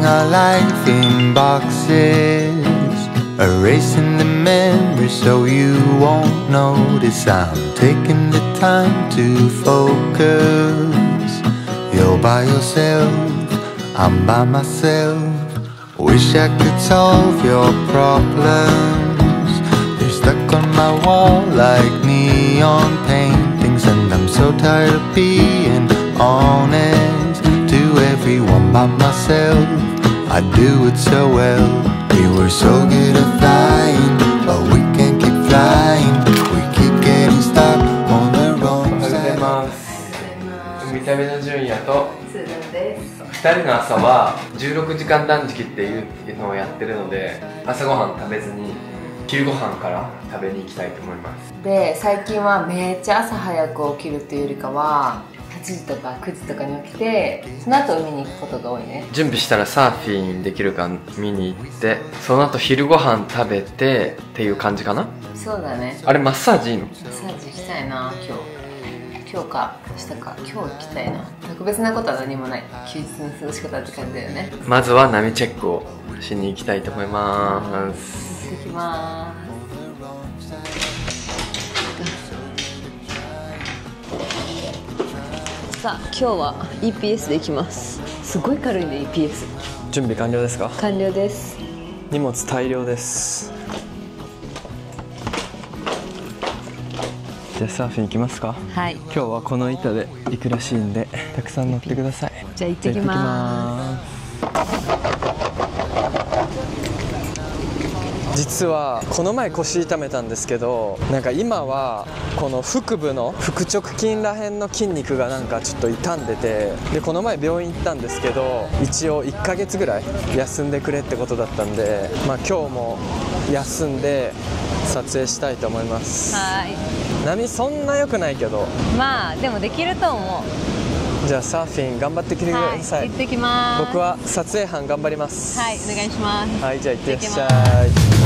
Putting our life in boxes, erasing the memories so you won't notice. I'm taking the time to focus. You're by yourself, I'm by myself. Wish I could solve your problems. They're stuck on my wall like neon paintings, and I'm so tired of being honest to everyone by myself. I do it so well. We were so good at flying, but we can't keep flying. We keep getting stuck on the wrong side. 見た目の純也とスーザンです。 2人の朝は16時間断食っていうのをやってるので、朝ごはん食べずに昼ごはんから食べに行きたいと思います。 で、最近はめっちゃ朝早く起きるっていうよりかは8時とか9時とかに起きて、その後海に行くことが多いね。 準備したらサーフィンできるか見に行って、その後昼ごはん食べてっていう感じかな。 そうだね。 あれマッサージいいの？ マッサージ行きたいな。今日か明日か。今日行きたいな。特別なことは何もない。休日の過ごし方って感じだよね。 まずは波チェックをしに行きたいと思います。 行ってきまーす。さあ今日は EPS で行きます。すごい軽いね EPS。 準備完了ですか？ 完了です。 荷物大量です。じゃあサーフィン行きますか？ はい。 今日はこの板で行くらしいんで、たくさん乗ってください。 じゃあ行ってきまーす。 実はこの前腰痛めたんですけど、なんか今はこの腹部の腹直筋らへんの筋肉がなんかちょっと痛んでて、でこの前病院行ったんですけど、一応1ヶ月ぐらい休んでくれってことだったんで、まあ今日も休んで撮影したいと思います。 はい。 波そんな良くないけど、 まあでもできると思う。 じゃあサーフィン頑張ってきてください。 はい、行ってきます。 僕は撮影班頑張ります。 はい、お願いします。 はい、じゃあ行ってらっしゃい。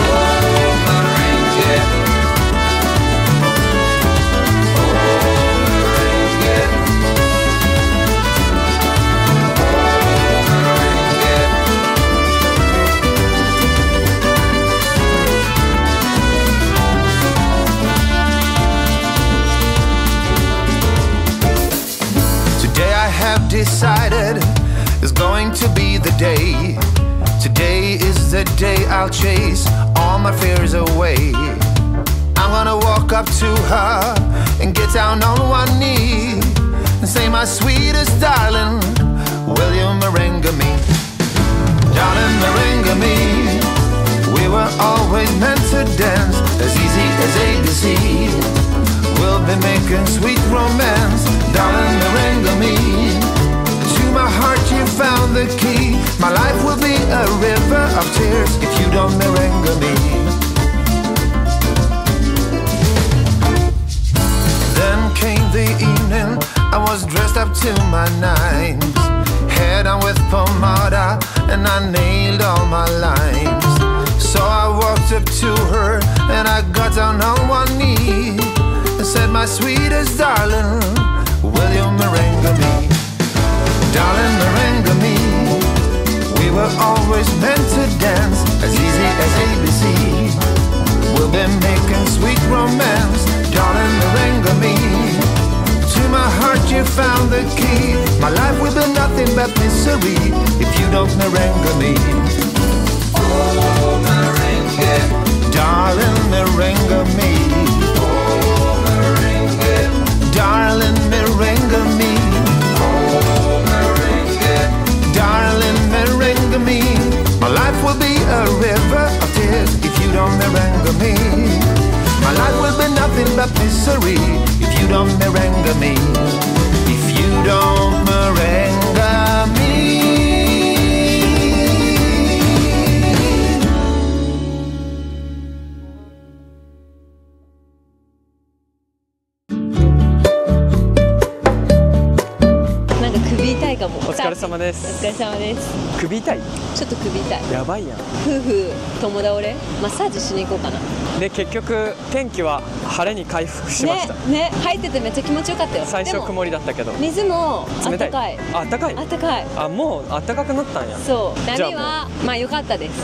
Decided is going to be the day. Today is the day I'll chase all my fears away. I'm gonna walk up to her and get down on one knee and say, my sweetest darling, will you merengue me? Darling, merengue me. We were always meant to dance as easy as ABC. We'll be making sweet romance. Darling, merengue me. My heart, you found the key. My life will be a river of tears if you don't merengue me. Then came the evening, I was dressed up to my nines, head on with pomada, and I nailed all my lines. So I walked up to her and I got down on one knee and said, my sweetest darling, will you merengue me? Darling, merengue me. We were always meant to dance as easy as ABC. We'll be making sweet romance. Darling, merengue me. To my heart you found the key. My life will be nothing but misery if you don't merengue me. Oh, merengue. Darling, merengue me. Oh, merengue. Darling, merengue me. Darling, merengue me. My life will be a river of tears if you don't merengue me. My life will be nothing but misery if you don't merengue me. If you don't merengue me. なんか首痛いかも。 お疲れれ様でおす。 疲れ様です。 首痛い？ ちょっと首痛い。 やばいやん。 夫婦共倒れマッサージしに行こうかな。 で結局天気は晴れに回復しました。 ね入っててめっちゃ気持ちよかったよ。 最初曇りだったけど水もあったかい。 あったかい。 あったかい。 あ、もうあったかくなったんや。 そう。波はまあ良かったです、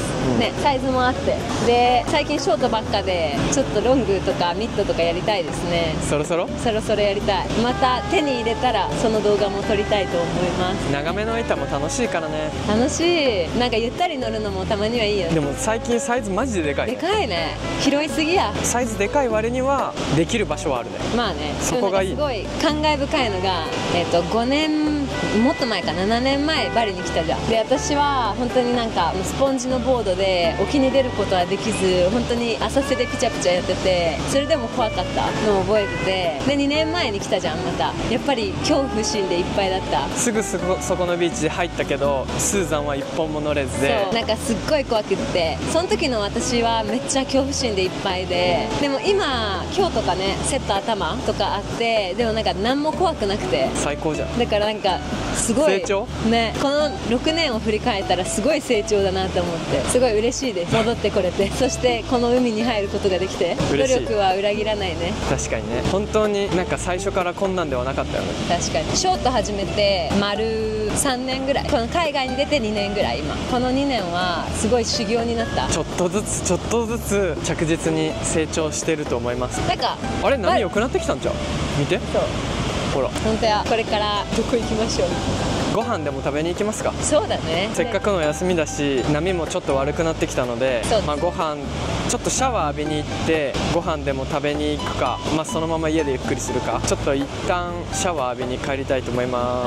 ね、サイズもあって。で最近ショートばっかでちょっとロングとかミッドとかやりたいですね。 そろそろやりたい。また手に入れたらその動画も撮りたいと思います。 長めの板も楽しいからね。 楽しい。なんかゆったり乗るのもたまにはいいよね。 でも最近サイズマジででかい。 でかいね。広いすぎや。 サイズでかい割にはできる場所はあるね。 まあね、 そこがいい。 すごい感慨深いのが、5年もっと前か7年前バリに来たじゃん。で私は本当になんかスポンジのボードで沖に出ることはできず、本当に浅瀬でピチャピチャやってて、それでも怖かったのを覚えてて、で2年前に来たじゃん。またやっぱり恐怖心でいっぱいだった。 すぐそこのビーチで入ったけどスーザンは一本も乗れずで、 そうなんかすっごい怖くって、その時の私はめっちゃ恐怖心でいっぱいで、でも今とかねセット頭とかあって、でもなんか何も怖くなくて最高じゃん。 だからなんかすごい成長ね、この6年を振り返ったらすごい成長だなって思って、すごい嬉しいです。戻ってこれて、そしてこの海に入ることができて、努嬉しい。 力は裏切らないね。 確かにね、本当になんか最初からこんなんではなかったよね。 確かにショート始めて丸3年ぐらい、この海外に出て2年ぐらい、今この2年はすごい修行になった。 ちょっとずつ着実に成長してると思います。 なんかあれ波良くなってきたんちゃう？見て、 そうほら本当や。これからどこ行きましょう。 ご飯でも食べに行きますか？ そうだね。 せっかくの休みだし波もちょっと悪くなってきたので、まあ、ご飯ちょっとシャワー浴びに行ってご飯でも食べに行くか、まあ、そのまま家でゆっくりするか、ちょっと一旦シャワー浴びに帰りたいと思います。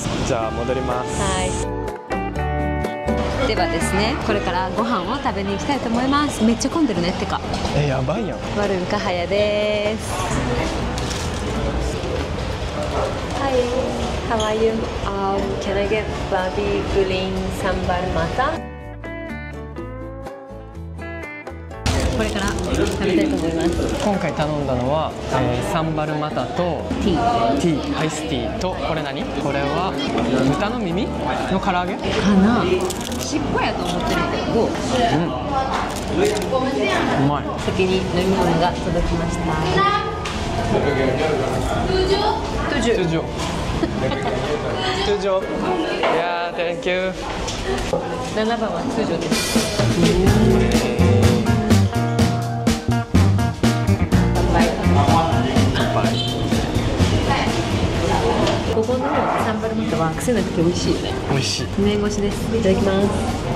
じゃあ戻ります。 ではですね、これからご飯を食べに行きたいと思います。めっちゃ混んでるね。ってかやばいやん。 ワルンカハヤです。Hi, how are you? Can I get babi guling sambal mata? これから食べたいと思います。 今回頼んだのは、サンバルマタとティーアイスティーと、これ何？これは豚の耳の唐揚げかな。しっぽやと思ってるけど、どう？ うまい。 先に飲み物が届きました。 Tujuh. Ya, thank you. 7番は通常です。ここのサンバルマタは癖なくて美味しいよね。 美味しい。 麺越しです。いただきます。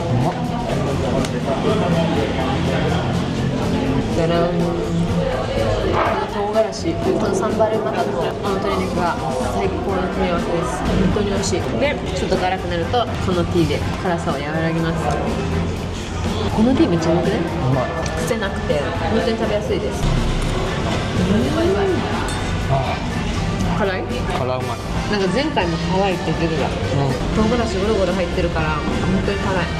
だらん。唐辛子、このサンバルマタとこの鶏肉が最高の組み合わせです。本当に美味しい。で、ちょっと辛くなるとこのティーで辛さを和らぎます。このティーめっちゃうまくね？ うまい。 癖なくて本当に食べやすいです。辛い？ 辛うまい。 なんか前回も辛いって言ってたじゃん。唐辛子ゴロゴロ入ってるから本当に辛い。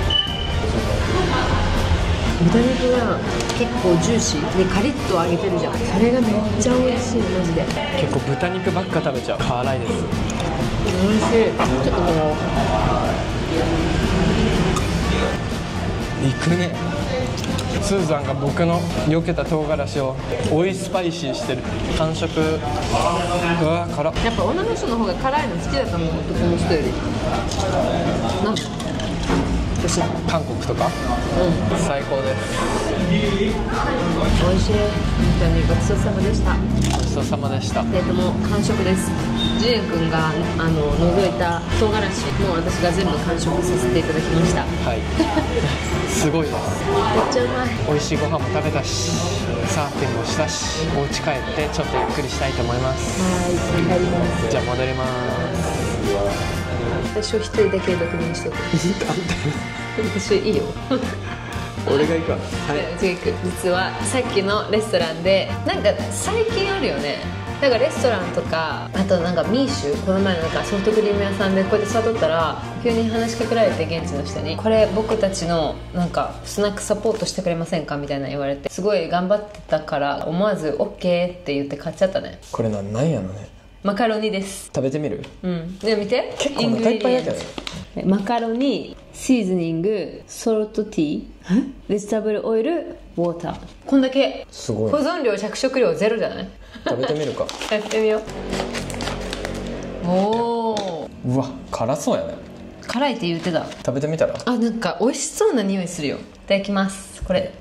豚肉が結構ジューシーでカリッと揚げてるじゃん。それがめっちゃ美味しい。マジで結構豚肉ばっか食べちゃう。辛いです。 美味しい。ちょっともいくね。スーザンが僕の避けた唐辛子を追いスパイシーしてる。完食。うわ辛っ。 やっぱ女の人の方が辛いの好きだと思う。男の人より。なんで？ 韓国とか、最高です。 美味しい。本当にごちそうさまでした。 ごちそうさまでした。 2人とも完食です。ジュエン君が除いた唐辛子も私が全部完食させていただきました。 はいすごいです。 めっちゃうまい。 美味しいご飯も食べたし、サーフィンもしたし、お家帰ってちょっとゆっくりしたいと思います。 はい、帰ります。 じゃあ戻ります。 私を一人だけ独身にしとく。私いいよ。 俺が行くわ。 次行く。実はさっきのレストランでなんか最近あるよね。なんかレストランとか、あとなんかミーシュ、この前なんかソフトクリーム屋さんでこうやって座っとったら急に話しかけられて、現地の人にこれ僕たちのなんかスナックサポートしてくれませんかみたいな言われて、すごい頑張ってたから思わず OK って言って買っちゃったね。 これなんやろね。 マカロニです。 食べてみる？ で見て、 結構お腹いっぱいだけどね。 マカロニ、シーズニング、ソルトティー、ベジタブルオイル、ウォーター。こんだけ。 すごい。 保存量着色料ゼロじゃない？ 食べてみるか。 やってみよう。おお。 うわ、辛そうやね。 辛いって言ってた。 食べてみたら？ あ、なんか美味しそうな匂いするよ。いただきます。これ。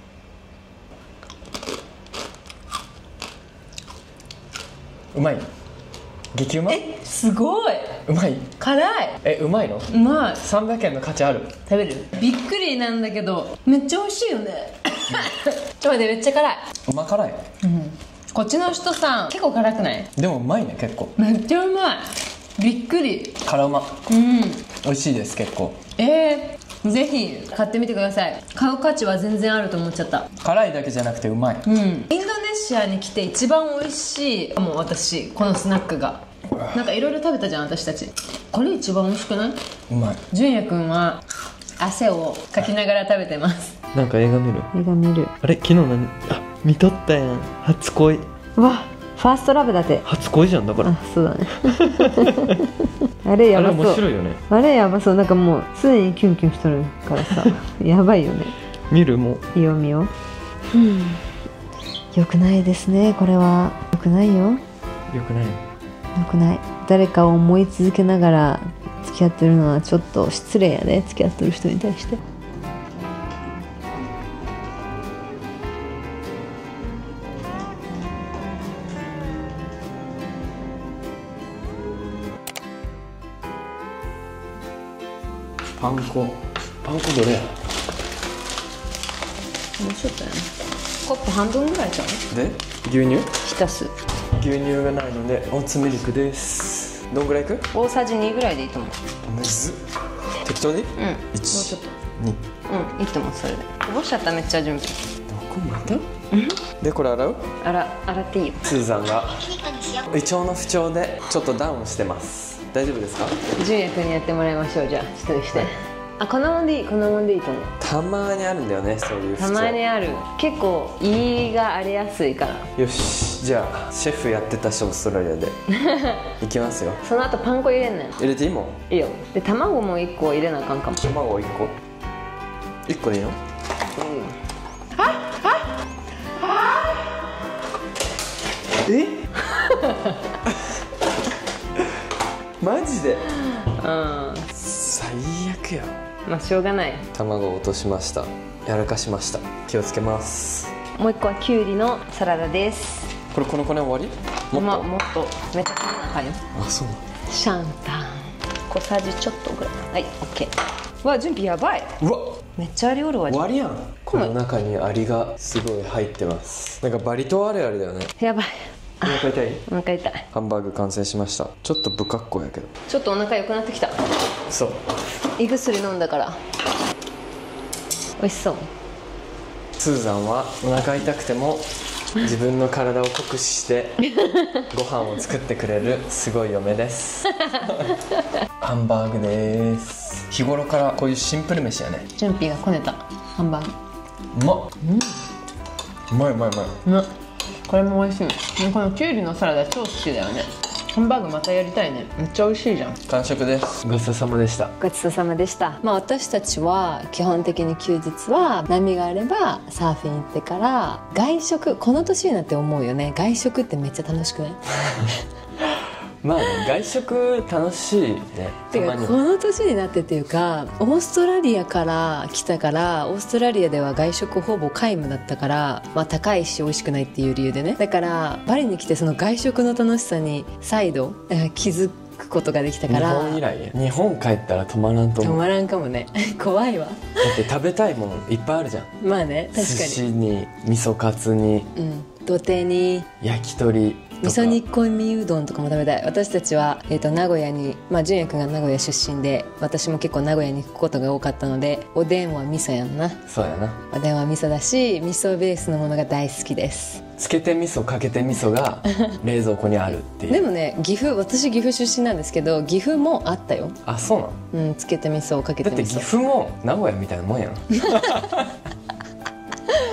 うまい？激うま？ すごい。 うまい？ 辛い。 うまいの？ うまい。 300円の価値ある。 食べる？びっくりなんだけどめっちゃ美味しいよね。ちょっと待って、めっちゃ辛い。 うま辛い？ こっちの人さ結構辛くない？ でもうまいね、結構。 めっちゃうまい。びっくり。 辛うま。美味しいです、結構。 ぜひ買ってみてください。買う価値は全然あると思っちゃった。 辛いだけじゃなくてうまい。 インドネシアに来て一番美味しい。もう私このスナックがなんかいろいろ食べたじゃん、私たち。これ一番美味しくない？ うまい。 純也くんは汗をかきながら食べてます。 なんか映画見る？ 映画見る。 あれ、昨日見とったやん。初恋。 うわ、ファーストラブだって。 初恋じゃん、だから。 あ、そうだね。あれやばそう。 あれ面白いよね。 あれやばそう。なんかもうすでにキュンキュンしとるからさ。やばいよね。 見る？もういいよ、見よう。よくないですね、これは。よくないよ。 よくない。 よくない。誰かを思い続けながら付き合ってるのはちょっと失礼やね、付き合ってる人に対して。 パン粉どれや？ もうちょっとやね。コップ半分ぐらいちゃう？ で、牛乳？ 浸す。 牛乳がないのでオーツミルクです。どんぐらいいく？ 大さじ2ぐらいでいいと思う。 むずっ。適当に？ もうちょっと。 2。 いいと思う。それでこぼしちゃった。めっちゃ準備。 どこまた？で、これ洗う？ 洗っていいよ。 スーザンが胃腸の不調でちょっとダウンしてます。大丈夫ですか？ 純也君にやってもらいましょう。じゃあ一人して。あ、こんなもんでいいと思う。 たまにあるんだよね、そういう不調。 たまにある。結構胃が荒れやすいから。 よし、じゃあシェフやってたし、オーストラリアでいきますよ。 その後パン粉入れんねん。 入れていいもん？ いいよ。で、卵も1個入れなあかんかも。 卵1個1個でいいの？マジで？最悪や。 まあしょうがない。 卵を落としました。やらかしました。気をつけます。 もう1個はキュウリのサラダです。 これこの子ね、終わり？もっと？ もっとめっちゃかなあかんよ。 あ、そうなの？ シャンタン小さじちょっとぐらい。はい、オッケー。わ、準備やばい。 うわ、 めっちゃアリおるわ。 終わりやん。この中にアリがすごい入ってます。なんかバリ島あれあれだよね。 やばい。 お腹痛い？ お腹痛い。 ハンバーグ完成しました。ちょっと不格好やけど。 ちょっとお腹良くなってきた。 そう。 胃薬飲んだから美味しそう。 スーザンはお腹痛くても自分の体を酷使してご飯を作ってくれるすごい嫁です。ハンバーグです。日頃からこういうシンプル飯やね。 準備がこねたハンバーグ。 うまっ。うまい。 これも美味しい。このキュウリのサラダ超好きだよね。ハンバーグまたやりたいね。めっちゃ美味しいじゃん。 完食です。ごちそうさまでした。 ごちそうさまでした。まあ私たちは基本的に休日は波があればサーフィン行ってから外食。この年になって思うよね。外食ってめっちゃ楽しくない？ まあね、外食楽しいね。 てかこの年になってっていうか、オーストラリアから来たから、オーストラリアでは外食ほぼ皆無だったから、まあ高いし美味しくないっていう理由でね。だからバリに来てその外食の楽しさに再度気づくことができたから。 日本以来。日本帰ったら止まらんと思う。 止まらんかもね。怖いわ。 だって食べたいものいっぱいあるじゃん。 まあね、確かに。 寿司に味噌カツに、 土手に焼き鳥、 味噌煮込みうどんとかも食べたい。私たちは、名古屋に、純也くんが名古屋出身で、私も結構名古屋に行くことが多かったので、おでんは味噌やんな。 そうやな。 おでんは味噌だし、味噌ベースのものが大好きです。 つけて味噌かけて味噌が冷蔵庫にあるっていう。 でもね、私岐阜出身なんですけど、岐阜もあったよ。 あ、そうなの？ つけて味噌をかけて味噌。 だって岐阜も名古屋みたいなもんやん。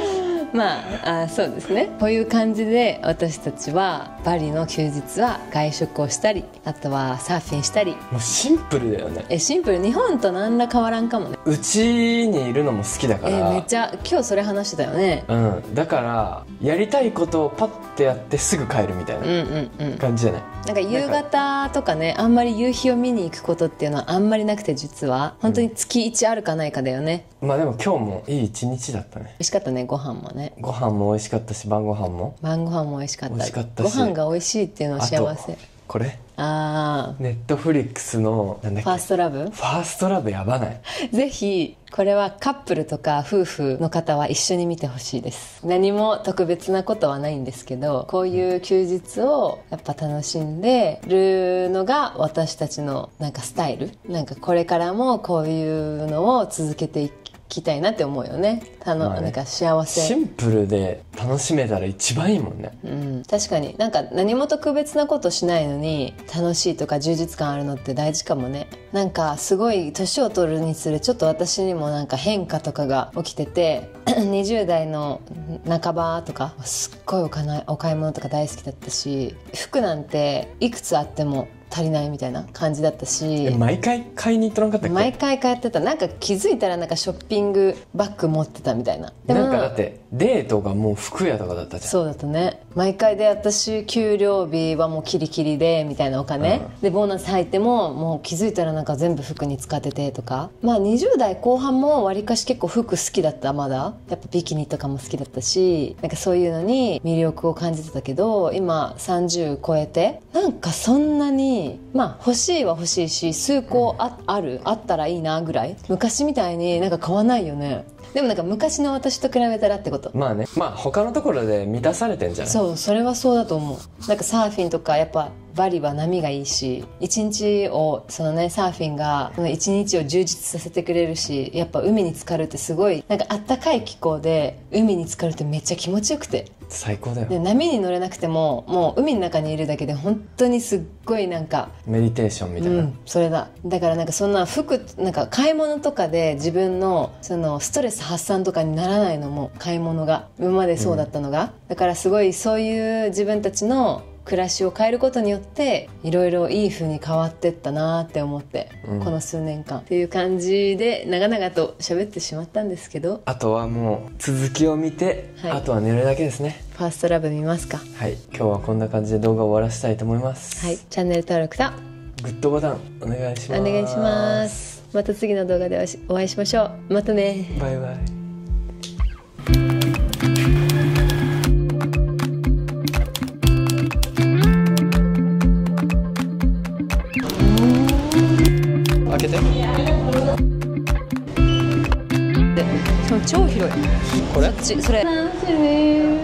まあ、そうですね。こういう感じで私たちはバリの休日は外食をしたり、あとはサーフィンしたり。 もうシンプルだよね。 シンプル。日本と何ら変わらんかもね。 うちにいるのも好きだから。 めっちゃ今日それ話してたよね。 うん、だからやりたいことをパッてやってすぐ帰るみたいな感じじゃない？ なんか夕方とかね、あんまり夕日を見に行くことっていうのはあんまりなくて、実は本当に月1あるかないかだよね。 まあでも今日もいい一日だったね。 美味しかったね、ご飯もね。 ご飯も美味しかったし、晩ご飯も美味しかった。 美味しかったし、 ご飯が美味しいっていうのは幸せ。 これネットフリックスのなんだっけ、 ファーストラブ。 ファーストラブやばない？ ぜひこれはカップルとか夫婦の方は一緒に見てほしいです。何も特別なことはないんですけど、こういう休日をやっぱ楽しんでるのが私たちのなんかスタイル。なんかこれからもこういうのを続けていきたいなって思うよね。なんか幸せ。 シンプルで楽しめたら一番いいもんね。 うん、確かになんか何も特別なことしないのに楽しいとか充実感あるのって大事かもね。なんかすごい年を取るにつれちょっと私にもなんか変化とかが起きてて20代の半ばとかすっごいお買い物とか大好きだったし、服なんていくつあっても足りないみたいな感じだったし、 毎回買いに行ってなかったっけ？ 毎回買ってた。なんか気づいたらなんかショッピングバッグ持ってたみたいな。でもなんかだってデートがもう服屋とかだったじゃん。 そうだったね。毎回で私給料日はもうキリキリでみたいなお金、でボーナス入ってももう気づいたらなんか全部服に使っててとか。まあ20代後半もわりかし結構服好きだった。まだやっぱビキニとかも好きだったし、なんかそういうのに魅力を感じてたけど、今30超えてなんかそんなにまあ欲しいは欲しいし、数個あったらいいなぐらい。昔みたいになんか買わないよね。でもなんか昔の私と比べたらってこと。 まあね、まあ他のところで満たされてんじゃない？ そう、それはそうだと思う。なんかサーフィンとかやっぱバリは波がいいし、一日をそのねサーフィンがその一日を充実させてくれるし、やっぱ海に浸かるってすごいなんかあったかい気候で海に浸かるってめっちゃ気持ちよくて最高だよ。 で波に乗れなくてももう海の中にいるだけで本当にすっごいなんかメディテーションみたいな、 それだからなんかそんななんか買い物とかで自分のそのストレス発散とかにならないのも、買い物が今までそうだったのが、だからすごいそういう自分たちの暮らしを変えることによっていろいろいい風に変わってったなって思って、この数年間っていう感じで長々と喋ってしまったんですけど、 あとはもう続きを見て、あとは寝るだけですね。 ファーストラブ見ますか？ はい、今日はこんな感じで動画を終わらせたいと思います。 はい、チャンネル登録とグッドボタンお願いします。 お願いします。また次の動画でお会いしましょう。またね。 バイバイ。開けて。 超広い。 これ？ それ。